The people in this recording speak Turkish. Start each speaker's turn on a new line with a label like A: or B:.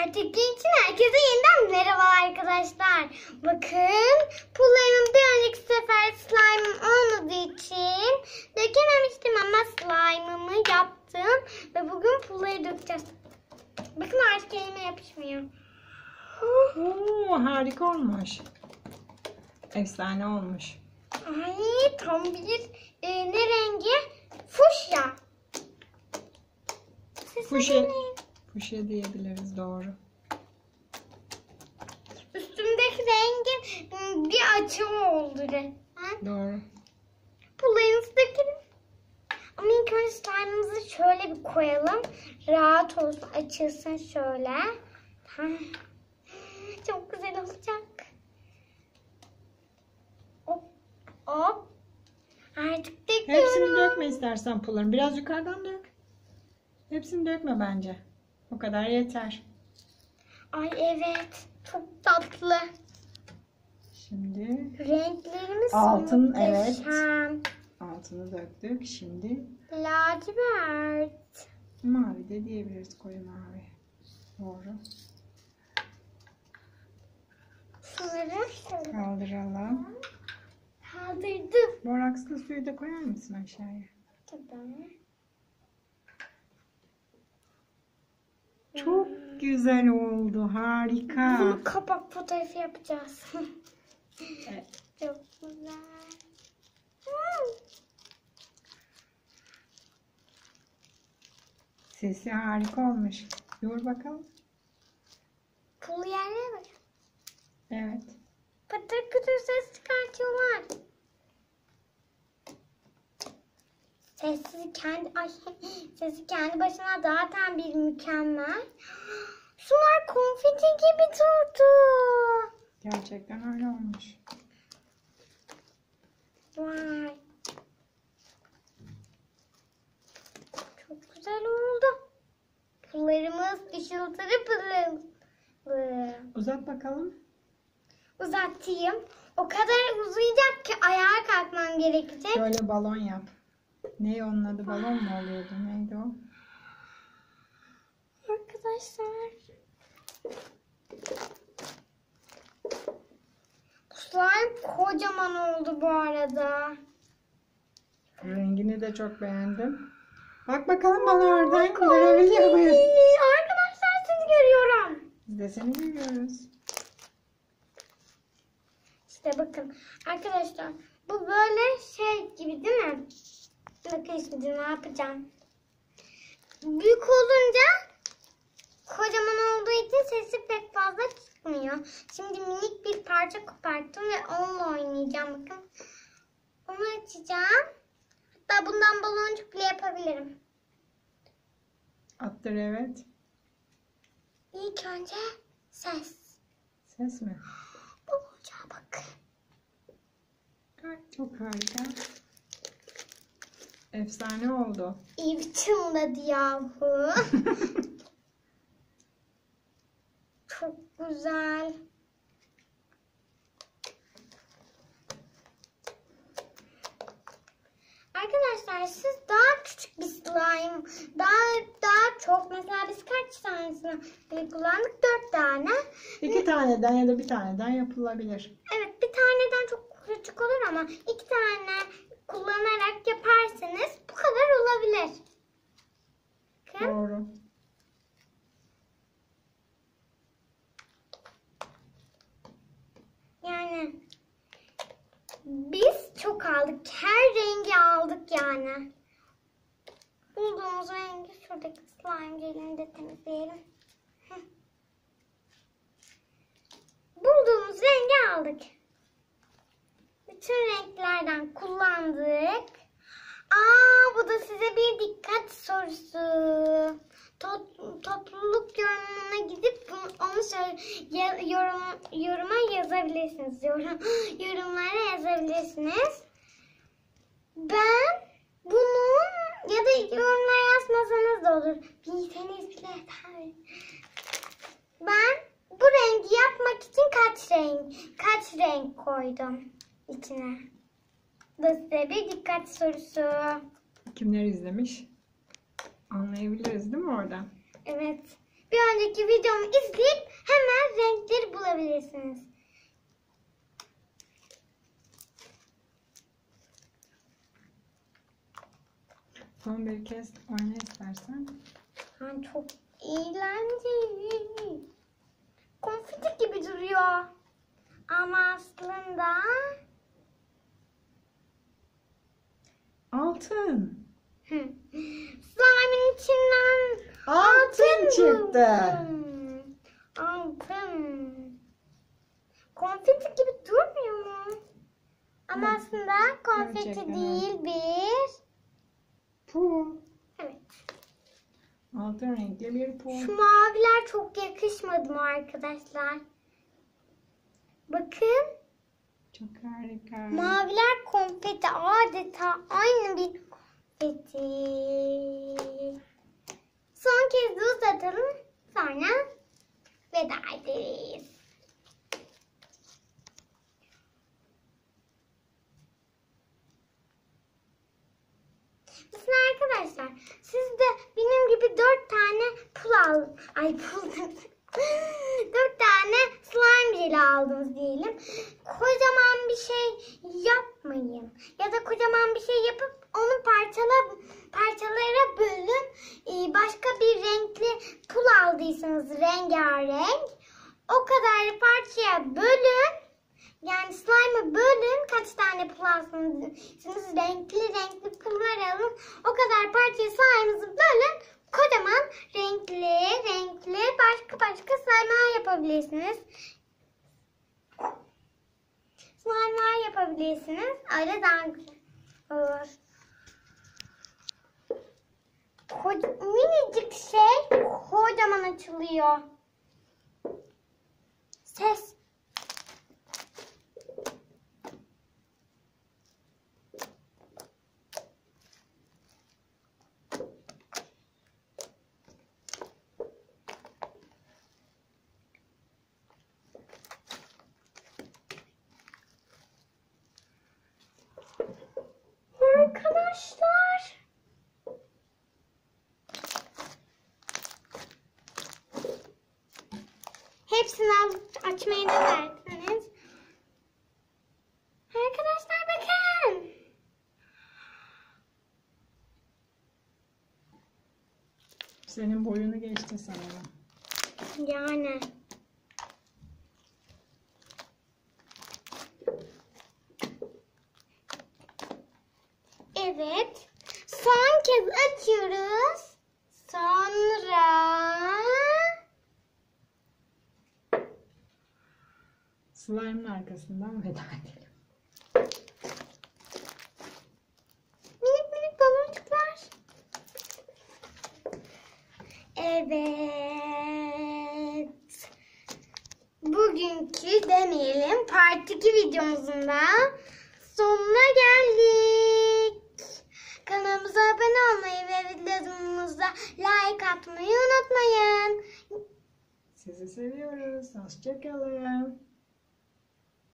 A: Artık için herkese yeniden merhaba arkadaşlar. Bakın pullarımın bir önceki sefer slime'ım olmadığı için dökememiştim ama slime'ımı yaptım. Ve bugün pulları dökeceğiz. Bakın artık elime yapışmıyor.
B: Oo, harika olmuş. Efsane olmuş.
A: Ay tam bir ne rengi? Fuşya.
B: Fuşya diyebiliriz, doğru.
A: Üstümdeki rengin bir açığı oldu resmen.
B: Doğru.
A: Pullarınızı dökelim. Ama ilk önce slime'ımızı şöyle bir koyalım. Rahat olsun, açılsın şöyle. Çok güzel olacak. Hop hop. Artık döküyorum.
B: Hepsini dökme istersen pulların. Biraz yukarıdan dök. Hepsini dökme bence. O kadar yeter.
A: Ay evet. Çok tatlı.
B: Şimdi
A: Renklerimiz
B: altın,
A: muhteşem.
B: altını döktük. Şimdi
A: Lacivert.
B: mavi de diyebiliriz. Koyu mavi. Doğru.
A: Şunları şöyle
B: Kaldıralım.
A: kaldırdım.
B: Borakslı suyu da koyar mısın aşağıya?
A: Tabii.
B: Çok güzel oldu. Harika.
A: Bunu kapak fotoğrafı yapacağız.
B: Evet.
A: Çok güzel.
B: Sesi harika olmuş. Yoğur bakalım.
A: Pul yerlere bak.
B: Evet.
A: Patır kütür ses çıkartıyorlar. Sesi kendi başına zaten bir mükemmel. Sular konfeti gibi durdu.
B: Gerçekten öyle olmuş.
A: Vay. Çok güzel oldu. Pullarımız ışıltılı pırıl.
B: Uzat bakalım.
A: Uzatayım. O kadar uzayacak ki ayağa kalkmam gerekecek.
B: Şöyle balon yap. Ne onun adı, balon mu oluyordu? Neydi o?
A: Arkadaşlar. Bu slime kocaman oldu bu arada.
B: Rengini de çok beğendim. Bak bakalım bana oradan görebiliyor muyuz?
A: Arkadaşlar sizi görüyorum.
B: Biz de seni görüyoruz.
A: İşte bakın arkadaşlar bu böyle şey gibi değil mi? Bakın şimdi ne yapacağım. Büyük olunca kocaman olduğu için sesi pek fazla çıkmıyor. Şimdi minik bir parça koparttım ve onunla oynayacağım. Bakın onu açacağım. Hatta bundan baloncuk bile yapabilirim.
B: Attır, evet.
A: İlk önce ses.
B: Ses mi?
A: Baloncuğa bakın.
B: Ay, çok harika. Efsane oldu.
A: İyi çınladı yahu. Çok güzel. Arkadaşlar siz daha küçük bir slime, daha çok, mesela biz kaç tanesini kullandık? 4 tane.
B: 2 taneden ya da bir taneden yapılabilir.
A: Evet, bir taneden çok küçük olur ama 2 tane kullanarak yaparsanız bu kadar olabilir. Bakın.
B: Doğru.
A: Yani biz çok aldık. Her rengi aldık yani. Bulduğumuz rengi şuradaki slime jelini de temizleyelim. Bulduğumuz rengi aldık. Bütün renklerden kullandık. Bu da size bir dikkat sorusu. Topluluk yorumuna gidip onu yoruma yazabilirsiniz. Yorumlara yazabilirsiniz. Ben bunu ya da yorumlara yazmasanız da olur. Bilseniz bile yeter. Ben bu rengi yapmak için kaç renk koydum içine? Bu da size bir dikkat sorusu.
B: Kimler izlemiş? Anlayabiliriz değil mi oradan?
A: Evet. bir önceki videomu izleyip hemen renkleri bulabilirsiniz.
B: Son bir kez oyna istersen.
A: Çok eğlenceli. Konfeti gibi duruyor. Ama aslında
B: Altın.
A: slime'ın içinden
B: Altın çıktı.
A: buldum. Altın. Konfeti gibi durmuyor mu? Ama
B: Hı.
A: aslında konfeti
B: Gerçekten
A: değil bir.
B: Pul.
A: Evet.
B: Altın renkli bir pul.
A: Şu maviler çok yakışmadı mı arkadaşlar? Bakın.
B: Çok harika.
A: Maviler konfeti, adeta aynı bir konfeti. Son kez de uzatalım. Sonra veda ederiz. Mesela arkadaşlar siz de benim gibi 4 tane pul aldınız. Ay pul 4 tane slime jeli aldınız diyelim. Kocaman bir şey yapmayın. Ya da kocaman bir şey yapıp onu parçalara bölün. Başka bir renkli pul aldıysanız rengarenk o kadar parçaya bölün. Yani slime'ı bölün. Kaç tane pul alsınız renkli pullar alın. O kadar parçaya slime'ınızı bölün. Kocaman renkli başka slime'lar yapabilirsiniz. Slime'lar yapabilirsiniz. Öyle daha güzel olur. Minicik şey kocaman açılıyor. Ses. Arkadaşlar. Hepsini alıp açmayı denerseniz. Arkadaşlar bakın.
B: Senin boyunu geçti sanırım.
A: Yani. Evet. Son kez açıyoruz. Sonra
B: Slime'ın arkasından veda edelim.
A: minik baloncuklar. Evet. Bugünkü deneyelim part 2 videomuzun da sonuna geldik. Kanalımıza abone olmayı ve videomuza like atmayı unutmayın.
B: Sizi seviyoruz. Hoşça kalın.